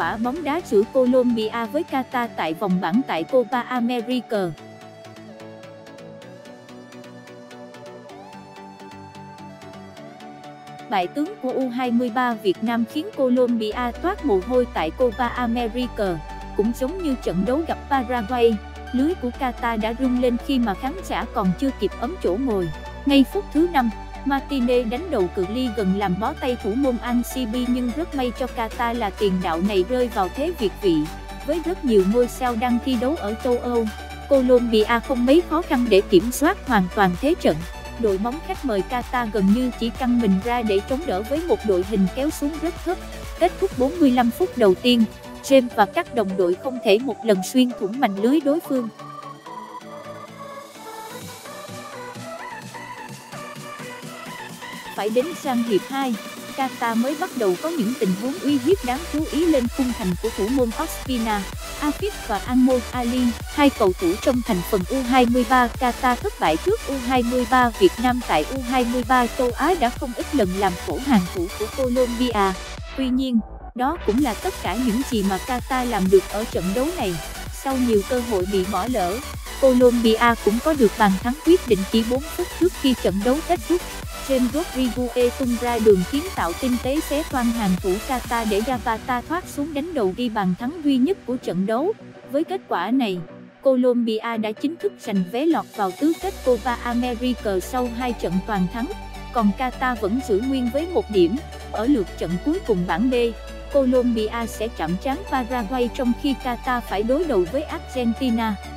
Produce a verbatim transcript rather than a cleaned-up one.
quả bóng đá giữa Colombia với Qatar tại vòng bảng tại Copa America. Bại tướng của U hai mươi ba Việt Nam khiến Colombia toát mồ hôi tại Copa America. Cũng giống như trận đấu gặp Paraguay, lưới của Qatar đã rung lên khi mà khán giả còn chưa kịp ấm chỗ ngồi. Ngay phút thứ năm, Martinez đánh đầu cự ly gần làm bó tay thủ môn Ancibí, nhưng rất may cho Qatar là tiền đạo này rơi vào thế việt vị. Với rất nhiều ngôi sao đang thi đấu ở châu Âu, Colombia không mấy khó khăn để kiểm soát hoàn toàn thế trận. Đội bóng khách mời Qatar gần như chỉ căng mình ra để chống đỡ với một đội hình kéo xuống rất thấp. Kết thúc bốn mươi lăm phút đầu tiên, James và các đồng đội không thể một lần xuyên thủng mảnh lưới đối phương. Phải đến sang hiệp hai, Qatar mới bắt đầu có những tình huống uy hiếp đáng chú ý lên khung thành của thủ môn Ospina, Afif và Anmol Ali, hai cầu thủ trong thành phần U hai mươi ba. Qatar thất bại trước U hai mươi ba Việt Nam tại U hai mươi ba châu Á đã không ít lần làm khổ hàng thủ của Colombia. Tuy nhiên, đó cũng là tất cả những gì mà Qatar làm được ở trận đấu này. Sau nhiều cơ hội bị bỏ lỡ, Colombia cũng có được bàn thắng quyết định chỉ bốn phút trước khi trận đấu kết thúc. James Rodriguez tung ra đường kiến tạo tinh tế xé toang hàng thủ Qatar để Zapata thoát xuống đánh đầu ghi bàn thắng duy nhất của trận đấu. Với kết quả này, Colombia đã chính thức giành vé lọt vào tứ kết Copa America sau hai trận toàn thắng, còn Qatar vẫn giữ nguyên với một điểm. Ở lượt trận cuối cùng bảng D, Colombia sẽ chạm trán Paraguay trong khi Qatar phải đối đầu với Argentina.